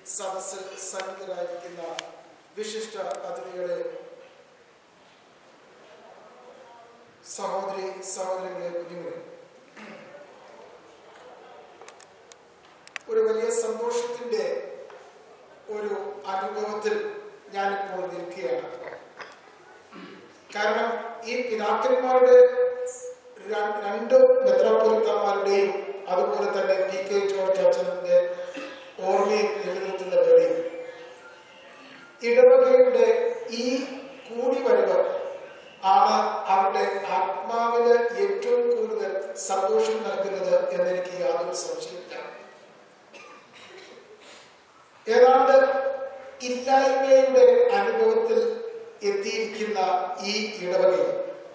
സദസ്സിൽ സന്നിധരായിരിക്കുന്ന വിശിഷ്ട അതിഥികളെ, സഹോദരങ്ങളെ, കുഞ്ഞുങ്ങളെ, ഒരു വലിയ സന്തോഷത്തിന്റെ ഒരു അനുഭവത്തിൽ ഞാനിപ്പോൾ നിൽക്കുകയാണ്. കാരണം ഈ പിതാക്കന്മാരുടെ രണ്ട് മെത്രാപ്പൊലീത്തമാരുടെയും അതുപോലെ തന്നെ PK ജോർജ് അച്ഛന്റെ ഓർമ്മയിൽ നിലനിർത്തുന്ന വേളയിൽ ഇടവകയുടെ ഈ കൂടിവരവ് ആണ് അവരുടെ ആത്മാവിന് ഏറ്റവും കൂടുതൽ സന്തോഷം നൽകുന്നത് എന്നെനിക്ക് യാതൊരു സംശയമില്ല. ഏതാണ്ട് ഇല്ലായ്മയുടെ അനുഭവത്തിൽ എത്തിയിരിക്കുന്ന ഈ ഇടവകയിൽ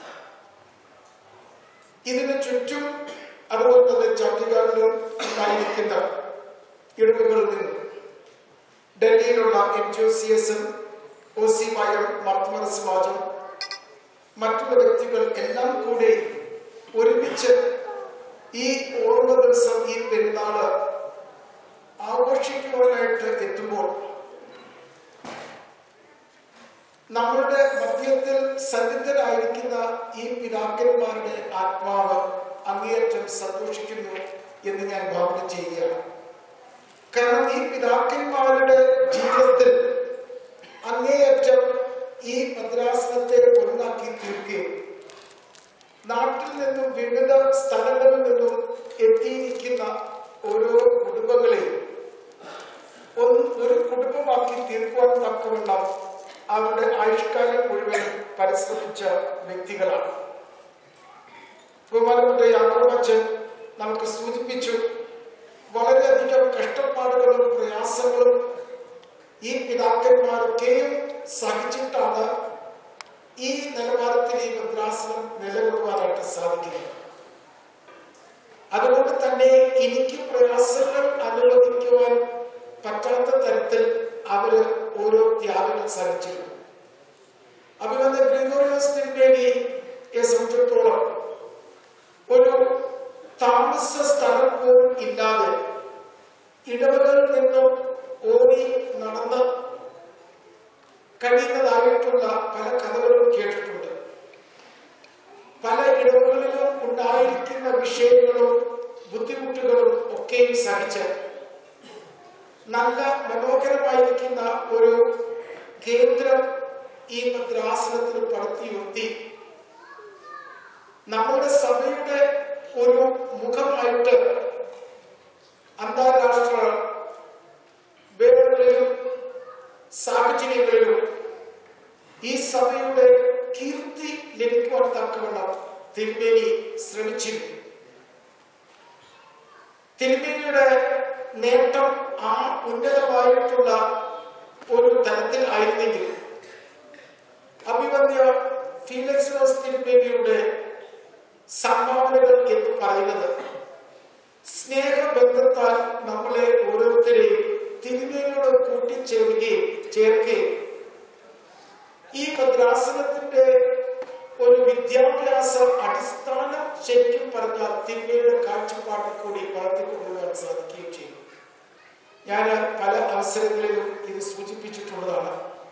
ഇതിന് ചുറ്റും അതുപോലെ തന്നെ ചണ്ഡീഗഡിലും ഉണ്ടായിരിക്കുന്ന ഇടവകളിൽ നിന്നും ഡൽഹിയിലുള്ള NGOCS-ഉം OC മായും മാർത്തോമാ സമാജം മറ്റുള്ള വ്യക്തികൾ എല്ലാം കൂടി ഒരുമിച്ച് ഈ ഓർമ്മ ദിവസം, ഈ പെരുന്നാള് ആഘോഷിക്കുവാനായിട്ട് എത്തുമ്പോൾ നമ്മളുടെ മധ്യത്തിൽ സന്നിധരായിരിക്കുന്ന ഈ പിതാക്കന്മാരുടെ ആത്മാവ് അങ്ങേയറ്റം സന്തോഷിക്കുന്നു എന്ന് ഞാൻ ഭാവന ചെയ്യുകയാണ്. കാരണം ഈ പിതാക്കന്മാരുടെ ജീവിതത്തിൽ അങ്ങേയറ്റം ഈ ഭദ്രാസനത്തെ ഒന്നാക്കി തീർക്കുകയും നാട്ടിൽ നിന്നും വിവിധ സ്ഥലങ്ങളിൽ നിന്നും എത്തിയിരിക്കുന്ന ഓരോ കുടുംബങ്ങളെയും ഒരു കുടുംബമാക്കി തീർക്കുവാൻ തക്കവണ്ണം അവരുടെ ആയുഷ്കാലം മുഴുവൻ പരിശ്രമിച്ച വ്യക്തികളാണ്. ബഹുമാനപ്പെട്ട യാക്കോബ് അച്ഛൻ നമുക്ക് സൂചിപ്പിച്ചു, വളരെയധികം കഷ്ടപ്പാടുകളും പ്രയാസങ്ങളും ഈ പിതാക്കന്മാരൊക്കെയും സഹിച്ചിട്ടാണ് ഈ നിലവാരത്തിൽ ഈ ഭദ്രാസനം നിലകൊള്ളുവാനായിട്ട് സാധിക്കുന്നത്. അതുകൊണ്ട് തന്നെ എനിക്ക് പ്രയാസങ്ങൾ അനുവദിക്കുവാൻ പറ്റാത്ത തരത്തിൽ അവര് ഓരോ ത്യാഗങ്ങൾ സഹിച്ചിരുന്നു. അഭിനന്ദ ഗ്രിഗോറിയോസ് തിരുമേനിയെ സംബന്ധിച്ചിടത്തോളം ഒരു താമസ സ്ഥലം പോലും ഇല്ലാതെ ഇടവകളിൽ നിന്നും ഓടി നടന്ന് കഴിയുന്നതായിട്ടുള്ള പല കഥകളും കേട്ടിട്ടുണ്ട്. പല ഇടവകളിലും ഉണ്ടായിരിക്കുന്ന വിഷയങ്ങളും ബുദ്ധിമുട്ടുകളും ഒക്കെയും സഹിച്ച് നല്ല മനോഹരമായിരിക്കുന്ന ഒരു കേന്ദ്രം ഈ ഭദ്രാസനത്തിൽ പടുത്തിയുയർത്തി നമ്മുടെ സഭയുടെ ഒരു മുഖമായിട്ട് അന്താരാഷ്ട്ര വേദികളിലും സാഹചര്യങ്ങളിലും ഈ സഭയുടെ കീർത്തി ലഭിക്കുവാൻ തക്കവണ്ണം തിരുമേനി ശ്രമിച്ചിരുന്നു. തിരുമേനിയുടെ നേട്ടം ആ ഉന്നതമായിട്ടുള്ള ഒരു തലത്തിൽ ആയിരുന്നെങ്കിൽ അഭിവന്യ ഫീലിക്സ് തിരുമേനിയുടെ സംഭാവനകൾ എന്ന് പറയുന്നത് സ്നേഹബന്ധത്താൽ നമ്മളെ ഓരോരുത്തരെയും തിരുമേനിയോട് ചേർക്കുകയും ഈ ഭദ്രാസനത്തിന്റെ ഒരു വിദ്യാഭ്യാസ അടിസ്ഥാനം ശരിക്കും പറഞ്ഞാൽ തിന്മയുടെ കാഴ്ചപ്പാടിൽ കൂടി വളർത്തിക്കൊണ്ടുവരാൻ സാധിക്കുകയും ചെയ്യും. ഞാൻ പല അവസരങ്ങളിലും ഇത് സൂചിപ്പിച്ചിട്ടുള്ളതാണ്.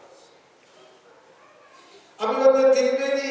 അഭിവന്യ തിരുമേനി,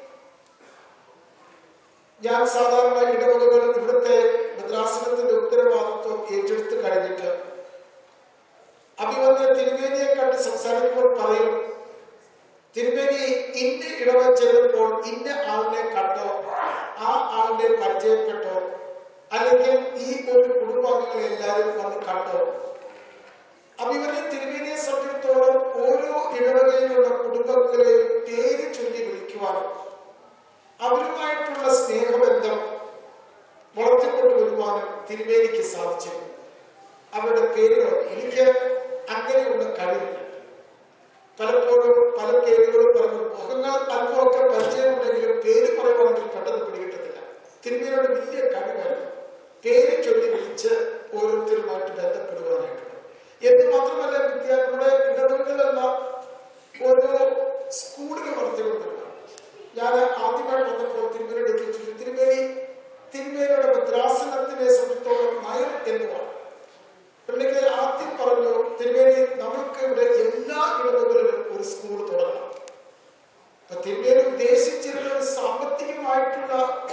ഞാൻ സാധാരണ ഇടവകകൾ ഇവിടുത്തെ ഭദ്രാസനത്തിന്റെ ഉത്തരവാദിത്വം ഏറ്റെടുത്ത് കഴിഞ്ഞിട്ട് അഭിവന്യ തിരുമേനിയെ കണ്ട് സംസാരിക്കുമ്പോൾ പറയും, തിരുമേനി ഇന്ന ഇടവ ചെല്ലുമ്പോൾ ഇന്ന ആളിനെ കണ്ടോ, ആ ആളിനെ പരിചയപ്പെട്ടോ, അല്ലെങ്കിൽ ഈ ഒരു കുടുംബാംഗങ്ങളെ എല്ലാവരും വന്ന് കണ്ടോ. അഭിവന്യ തിരുമേനിയെ സംബന്ധിച്ചിടത്തോളം ഓരോ ഇടവകയിലുള്ള കുടുംബങ്ങളെ പേര് ചൊല്ലി വിളിക്കുവാനും അവരുമായിട്ടുള്ള സ്നേഹബന്ധം വളർത്തിക്കൊണ്ടുവരുവാനും തിരുമേനിക്ക് സാധിച്ചു. അവരുടെ പേരുകൾ എനിക്ക് അങ്ങനെയുള്ള കഴിവില്ല. പലപ്പോഴും പല പേരുകളും പറഞ്ഞു, മുഖങ്ങൾ അല്പമൊക്കെ പരിചയമുണ്ടെങ്കിലും പേര് പറയുവാണെങ്കിൽ പെട്ടെന്ന് പിടികിട്ടത്തില്ല. തിരുമേനിയുടെ വലിയ കഴിവായിരുന്നു പേര് ചൊല്ലി വിളിച്ച് ഓരോരുത്തരുമായിട്ട് ബന്ധപ്പെടുവാനായിട്ട്. എന്ന് മാത്രമല്ല, വിദ്യാർത്ഥികളുടെ ഇടവകളിലെല്ലാം ഓരോ സ്കൂളുകൾ വളർത്തിക്കൊണ്ടിരുന്നു. ഞാൻ ആദ്യമായിട്ട് വന്നപ്പോൾ തിരുമേനിയുടെ ഭദ്രാസനത്തിനെ സംബന്ധിച്ചോളം നയം എന്നുമാണ്. ആദ്യം പറഞ്ഞു, തിരുമേനി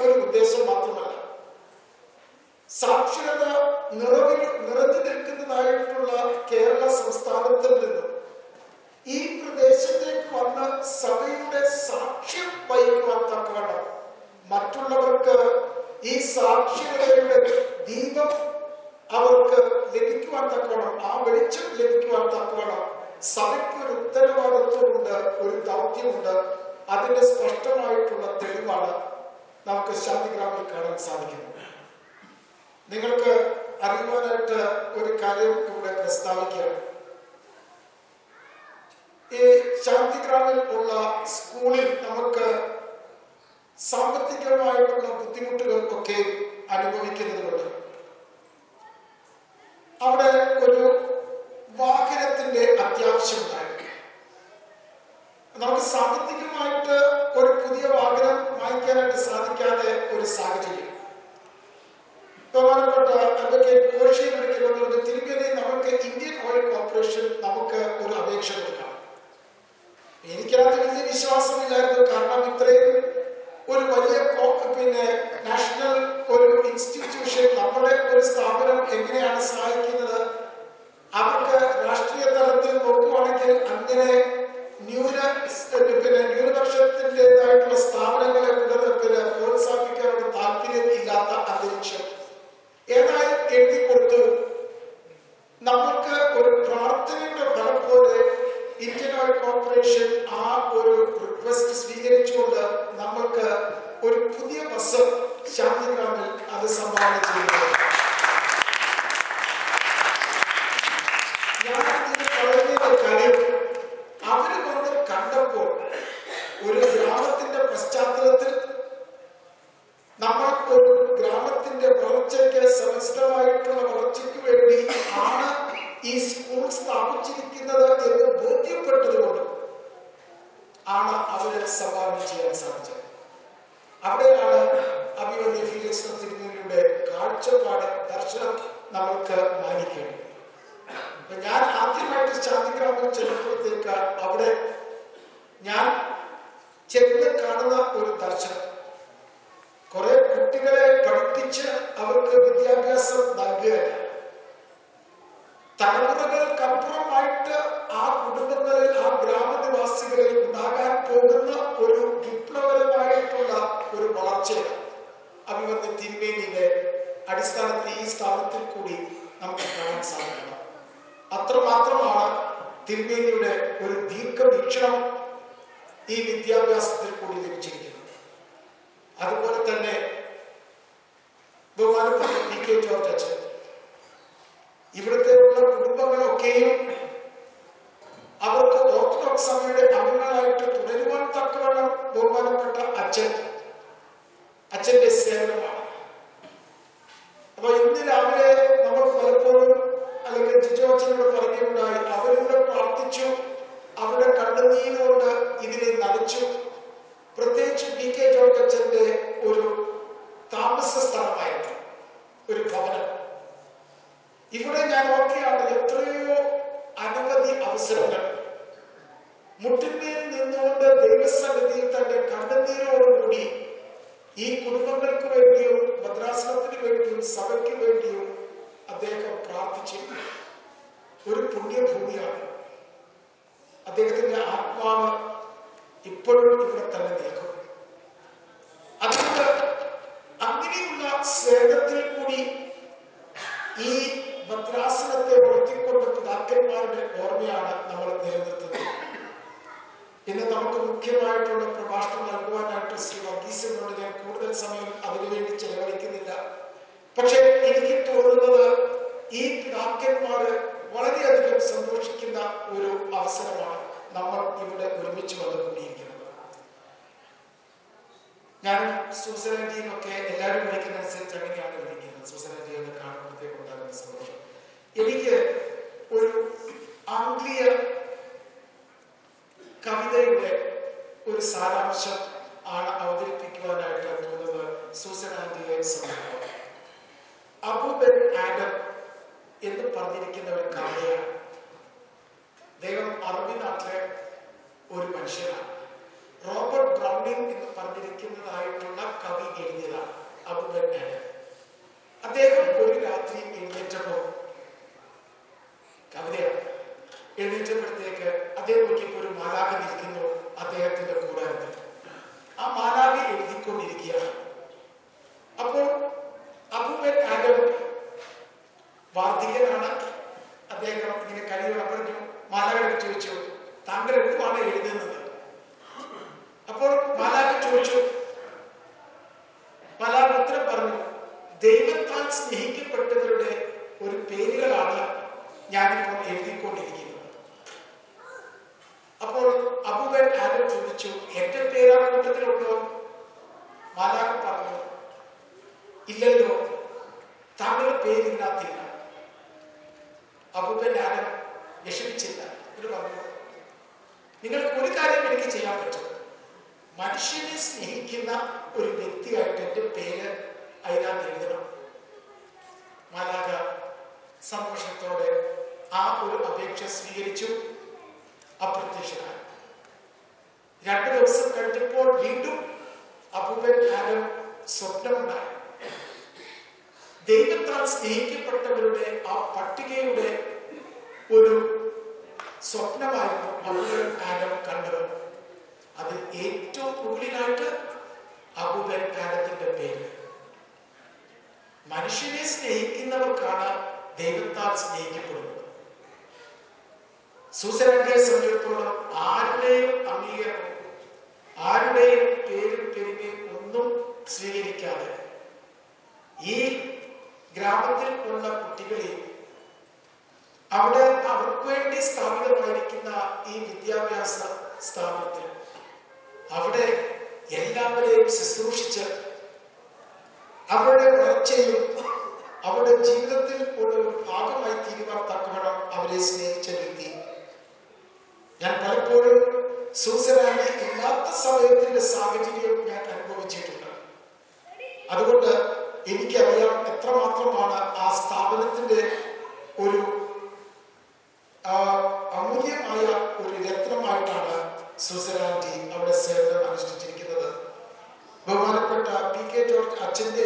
ഒരു ഉദ്ദേശം മാത്രമല്ല, സാക്ഷരത നിറഞ്ഞു നിൽക്കുന്നതായിട്ടുള്ള കേരള സംസ്ഥാനത്തിൽ നിന്നും ഈ പ്രദേശത്തേക്ക് വന്ന് സഭയുടെ സാക്ഷ്യം വഹിക്കുവാൻ തക്കവണ്ണം, മറ്റുള്ളവർക്ക് ഈ സാക്ഷരതയുടെ ദീപം അവർക്ക് ലഭിക്കുവാൻ തക്കവണ്ണം, ആ വെളിച്ചം ലഭിക്കുവാൻ തക്കവണ്ണം സഭയ്ക്ക് ഒരു ഉത്തരവാദിത്വമുണ്ട്, ഒരു ദൗത്യമുണ്ട്. അതിന്റെ സ്പഷ്ടമായിട്ടുള്ള തെളിവാണ് നമുക്ക് ശാന്തിഗ്രാമിൽ കാണാൻ സാധിക്കുന്നത്. നിങ്ങൾക്ക് അറിയുവാനായിട്ട് ഒരു കാര്യം ഇവിടെ പ്രസ്താവിക്കുകയാണ്. ഈ ശാന്തിഗ്രാമിൽ ഉള്ള സ്കൂളിൽ നമുക്ക് സാമ്പത്തികമായിട്ടുള്ള ബുദ്ധിമുട്ടുകൾക്കൊക്കെ അനുഭവിക്കുന്നതുകൊണ്ട് അവിടെ ഒരു വാഹനത്തിന്റെ അത്യാവശ്യമുണ്ടായിരുന്നു. നമുക്ക് സാമ്പത്തികമായിട്ട് ഒരു പുതിയ വാഹനം വാങ്ങിക്കാനായിട്ട് സാധിക്കാതെ ഒരു സാഹചര്യം. ബഹുമാനപ്പെട്ട അഡ്വക്കേറ്റ് കോശി വിളിക്കുന്നത് തിരുപ്പതി നമുക്ക് ഇന്ത്യൻ ഓയിൽ കോർപ്പറേഷൻ നമുക്ക് ഒരു അപേക്ഷ കൊടുക്കാം. എനിക്കത് വലിയ വിശ്വാസമില്ലായിരുന്നു. കാരണം ഇത്രയും ഒരു വലിയ നാഷണൽ ഒരു ഇൻസ്റ്റിറ്റ്യൂഷൻ, നമ്മുടെ ഒരു സ്ഥാപനം എങ്ങനെയാണ് സഹായിക്കുന്നത്? അവർക്ക് രാഷ്ട്രീയ തലത്തിൽ നോക്കുവാണെങ്കിൽ അങ്ങനെ ന്യൂനപക്ഷത്തിൻ്റെതായിട്ടുള്ള സ്ഥാപനങ്ങളെ പ്രോത്സാഹിപ്പിക്കാനുള്ള താല്പര്യം ഇല്ലാത്ത അന്തരീക്ഷം. ഏതായാലും എഴുതി കൊടുത്തു. നമുക്ക് ഒരു പ്രാർത്ഥനയുടെ ഫലം പോലെ ഇന്ത്യൻ ഓയിൽ കോർപ്പറേഷൻ ആ ഒരു റിക്വസ്റ്റ് സ്വീകരിച്ചുകൊണ്ട് നമ്മൾക്ക് ഒരു പുതിയ ബസ് ശാന്തിഗ്രാമിൽ അത് സംഭാവന ചെയ്യുന്നത്. ഞാൻ ഇതിന് പറയുന്ന കാര്യം, അവര് വന്ന് കണ്ടപ്പോൾ ഒരു ഗ്രാമത്തിന്റെ പശ്ചാത്തലത്തിൽ നമ്മൾ ഒരു ഗ്രാമത്തിന്റെ വളർച്ചയ്ക്ക്, സമസ്തമായിട്ടുള്ള വളർച്ചയ്ക്ക് വേണ്ടി ആണ് ഈ സ്കൂൾ സ്ഥാപിച്ചിരിക്കുന്നത് എന്ന് ബോധ്യപ്പെട്ടതുകൊണ്ട് ആണ് അവര് സംഭാവന ചെയ്യാൻ സാധിച്ചത്. അവിടെയാണ് അഭിവന്യ ഫീലിക്സ് തിരുമേനിയുടെ കാഴ്ചപ്പാട്, ദർശനം നമ്മൾക്ക് മാനിക്കേണ്ടത്. ഞാൻ ആദ്യമായിട്ട് ശാന്തിഗ്രാമം ചെല്ലുമ്പോഴത്തേക്ക് അവിടെ ഞാൻ ചെന്ന് കാണുന്ന ഒരു ദർശനം, കുറെ കുട്ടികളെ പഠിപ്പിച്ച് അവർക്ക് വിദ്യാഭ്യാസം നൽകുകയാണ്. തലമുറകൾക്കപ്പുറമായിട്ട് ആ കുടുംബങ്ങളിൽ, ആ ഗ്രാമനിവാസികളിൽ ഉണ്ടാകാൻ പോകുന്ന ഒരു വിപ്ലവകരമായിട്ടുള്ള ഒരു വളർച്ചയാണ് അഭിവന്യ തിരുമേനിയുടെ അടിസ്ഥാനത്തിൽ ഈ സ്ഥാപനത്തിൽ കൂടി നമുക്ക് കാണാൻ സാധിക്കണം. അത്രമാത്രമാണ് തിരുമേനിയുടെ ഒരു ദീർഘവീക്ഷണം ഈ വിദ്യാഭ്യാസത്തിൽ കൂടി ലഭിച്ചിരിക്കുന്നത്. അതുപോലെ തന്നെ ബഹുമാനപ്പെട്ട PK ജോർജ് അച്ഛൻ, ഇവിടുത്തെ ഉള്ള കുടുംബങ്ങളൊക്കെയും അവർക്ക് ഓർത്തഡോക്സ് സഭയുടെ അംഗങ്ങളായിട്ട് തുടരുവാൻ തക്കവണ്ണം ബഹുമാനപ്പെട്ട അച്ഛന്റെ സേവനമാണ്. അപ്പൊ ഇന്ന് രാവിലെ നമ്മൾ പലപ്പോഴും അല്ലെങ്കിൽ ജിജോ അച്ഛനോട് പറയുകയുണ്ടായി, അവരിവിടെ പ്രാർത്ഥിച്ചു, അവരുടെ കണ്ണുനീരുകൊണ്ട് ഇതിനെ നനച്ചു. പ്രത്യേകിച്ച് PK ജോർജ് അച്ഛന്റെ ഒരു താമസ സ്ഥലമായിരുന്നു ഒരു ഭവനം. ഇവിടെ ഞാൻ ഓർക്കുകയാണ്, എത്രയോ അനവധി അവസരങ്ങൾ മുട്ടിന്മേൽ നിന്നുകൊണ്ട് ദൈവസന്നിധിയിൽ തന്റെ കണ്ണുനീരോടുകൂടി ഈ കുടുംബങ്ങൾക്ക് വേണ്ടിയും ഭദ്രാസനത്തിന് വേണ്ടിയും സഭയ്ക്ക് വേണ്ടിയും അദ്ദേഹം പ്രാർത്ഥിച്ചിരുന്നു. ഒരു പുണ്യഭൂമിയാണ്. അദ്ദേഹത്തിന്റെ ആത്മാവ് ഇപ്പോഴും ഇവിടെ തന്നെ നിൽക്കും. അതുകൊണ്ട് അങ്ങനെയുള്ള സേവനത്തിൽ കൂടി ഈ ഭദ്രാസനത്തെ വളർത്തിക്കൊണ്ട് പിതാക്കന്മാരുടെ ഓർമ്മയാണ് നമ്മൾ നിലനിർത്തുന്നത്. ഇന്ന് നമുക്ക് മുഖ്യമായിട്ടുള്ള പ്രഭാഷണം നൽകുവാനായിട്ട് ശ്രീ വർഗീസിനോട് ഞാൻ കൂടുതൽ സമയം അതിനുവേണ്ടി ചെലവഴിക്കുന്നില്ല. പക്ഷെ എനിക്ക് തോന്നുന്നത് ഈ പിതാക്കന്മാര് വളരെയധികം സന്തോഷിക്കുന്ന ഒരു അവസരമാണ് നമ്മൾ ഇവിടെ ഒരുമിച്ച് വന്നുകൂടിയിരിക്കുന്നത്. ഞാൻ സൂസനാന്റിയൊക്കെ എല്ലാവരും വിളിക്കുന്ന അനുസരിച്ച് അങ്ങനെയാണ് വിളിക്കുന്നത്. സൂസനാന്റിയെ കാണുമ്പോഴത്തേക്ക് ഉണ്ടാകുന്ന സന്തോഷം. എനിക്ക് ഒരു ആംഗ്ലീയ കവിതയുടെ ഒരു സാരാംശം ആണ് അവതരിപ്പിക്കുവാനായിട്ട് തോന്നുന്നത് സൂസനാന്റിയെ സമീപം. അബൂബൻ ആഡം എന്ന് പറഞ്ഞിരിക്കുന്ന ഒരു കവിതയാണ്. ദൈവം അറബി നാട്ടിലെ ഒരു മനുഷ്യനാണ്. റോബർട്ട് ബ്രൗണിംഗ് എന്ന് പറഞ്ഞിരിക്കുന്നതായിട്ടുള്ള കവി എഴുതിയതാണ്. Abou Ben Adhem. അദ്ദേഹം ഒരു രാത്രി എഴുന്നേറ്റപ്പോൾ, കവിതയാണ്, എഴുന്നേറ്റപ്പോഴത്തേക്ക് അദ്ദേഹം നോക്കിയപ്പോൾ ഒരു മാലാഖ നിൽക്കുന്നു അദ്ദേഹത്തിന്റെ കൂടാരത്തിൽ. ആ മാലാഖ എഴുതിക്കൊണ്ടിരിക്കുകയാണ്. അപ്പോൾ അബൂബൻ ആഡം വാർദ്ധക്യനാണ്. അദ്ദേഹം ഇങ്ങനെ കഴിയുള്ളപ്പോഴേക്കും മാലാഖ ചോദിച്ചു, താങ്കൾ എന്തുമാണ് എഴുതുന്നത്? അപ്പോൾ മാലാഖ ചോദിച്ചു, മാലാഖ ഉത്തരം പറഞ്ഞു, ദൈവത്താൽ സ്നേഹിക്കപ്പെട്ടവരുടെ ഒരു പേരുകളാണ് ഞാനിപ്പോൾ എഴുതിക്കൊണ്ടിരിക്കുന്നത്. അപ്പോൾ അബൂബൻ ആഡം ചോദിച്ചു, എന്റെ പേര് ആ കൂട്ടത്തിലുണ്ടോ? മാലാഖ പറഞ്ഞു, ഇല്ലല്ലോ, താങ്കളുടെ പേര് ഇതിനകത്തില്ല. അബൂബൻ ആഡം വിഷമിച്ചില്ല. ഇത് പറഞ്ഞു, നിങ്ങൾക്ക് ഒരു കാര്യം എനിക്ക് ചെയ്യാൻ പറ്റും. മനുഷ്യനെ സ്നേഹിക്കുന്ന ഒരു വ്യക്തിയായിട്ട് എന്റെ പേര് അതിനകത്ത് എഴുതണം. മാലാഖ സന്തോഷത്തോടെ ആ ഒരു അപേക്ഷ സ്വീകരിച്ചു. അപ്രത്യക്ഷനായി. 2 ദിവസം കഴിഞ്ഞപ്പോൾ വീണ്ടും അബൂബൻ ആഡം സ്വപ്നമുണ്ടായി. ദൈവത്താൽ സ്നേഹിക്കപ്പെട്ടവരുടെ ആ പട്ടികയുടെ ഒരു സ്വപ്നമായിരുന്നു അബൂബൻ ആഡം കണ്ടത്. അതിൽ ഏറ്റവും മുകളിലായിട്ട് അബൂബൻ ആഡത്തിന്റെ പേര്. മനുഷ്യനെ സ്നേഹിക്കുന്നവർക്കാണ് ദൈവത്താൽ സ്നേഹിക്കപ്പെടുന്നത്. സൂസനാന്റിയെ സംബന്ധിച്ചിടത്തോളം ആരുടെയും അംഗീകാരം, ആരുടെയും പേരും പെരുമയും ഒന്നും സ്വീകരിക്കാതെ ഈ ഗ്രാമത്തിൽ ഉള്ള കുട്ടികളെയും അവിടെ അവർക്ക് വേണ്ടി സ്ഥാപിതമായിരിക്കുന്ന ഈ വിദ്യാഭ്യാസ സ്ഥാപനത്തിൽ അവിടെ എല്ലാവരെയും ശുശ്രൂഷിച്ച് അവരുടെ വളർച്ചയും അവരുടെ ജീവിതത്തിൽ ഉള്ള ഒരു ഭാഗമായി തീരുവാൻ തക്കവണ്ണം അവരെ സ്നേഹിച്ച വ്യക്തി. ഞാൻ പലപ്പോഴും സൂസനാന്റി ഇല്ലാത്ത സമയത്തിന്റെ സാഹചര്യം ഞാൻ അനുഭവിച്ചിട്ടുണ്ട്. അതുകൊണ്ട് എനിക്കറിയാം എത്രമാത്രമാണ് ആ സ്ഥാപനത്തിന്റെ ഒരു അമൂല്യമായ ഒരു രത്നമായിട്ടാണ് സൂസനാന്റി അവിടെ സേവനം അനുഷ്ഠിച്ചിരിക്കുന്നത്. ബഹുമാനപ്പെട്ട പി.കെ. ജോർജ് അച്ഛന്റെ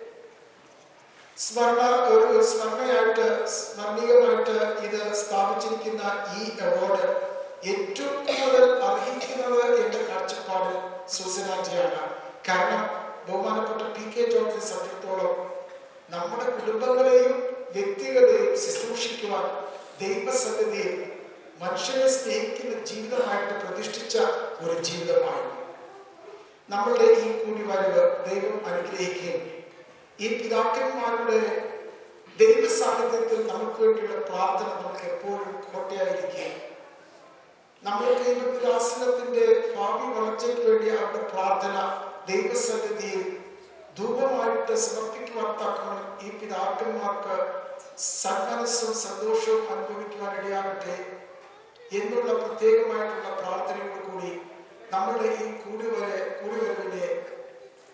സ്മരണീയമായിട്ട് ഇത് സ്ഥാപിച്ചിരിക്കുന്ന ഈ അവാർഡ് ഏറ്റവും കൂടുതൽ അർഹിക്കുന്നത് എന്റെ കാഴ്ചപ്പാടിൽ സൂസനാന്റിയാണ്. കാരണം ബഹുമാനപ്പെട്ട പി.കെ. ജോർജിനെ സംബന്ധിച്ചിടത്തോളം നമ്മുടെ കുടുംബങ്ങളെയും വ്യക്തികളെയും ശുശ്രൂഷിക്കുവാൻ ദൈവസന്നിധിയിൽ മനുഷ്യനെ സ്നേഹിക്കുന്ന ജീവിതമായിട്ട് പ്രതിഷ്ഠിച്ച ഒരു ജീവിതമായിരുന്നു. നമ്മളുടെ ഈ കൂടിവരവ് ദൈവം അനുഗ്രഹിക്കുകയും ഈ പിതാക്കന്മാരുടെ ദൈവ സാന്നിധ്യത്തിൽ നമുക്ക് വേണ്ടിയുള്ള പ്രാർത്ഥന നമുക്ക് എപ്പോഴും കോട്ടയായിരിക്കുകയും നമ്മൾക്ക് ഈ വിലാസനത്തിന്റെ ഭാവി വളർച്ചയ്ക്ക് വേണ്ടി അവരുടെ പ്രാർത്ഥന ദൈവസന്നിധിയിൽ ധൂപമായിട്ട് സമർപ്പിക്കുവാൻ തക്കണം ഈ പിതാക്കന്മാർക്ക് സന്മനസ്സും സന്തോഷവും അനുഭവിക്കുവാൻ ഇടയാകട്ടെ എന്നുള്ള പ്രത്യേകമായിട്ടുള്ള പ്രാർത്ഥനയോടുകൂടി നമ്മളുടെ ഈ കൂടിവരവിനെ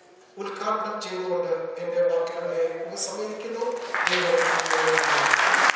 ഉദ്ഘാടനം ചെയ്തുകൊണ്ട് എന്റെ വാക്കുകളെ ഉപസംഹരിക്കുന്നു.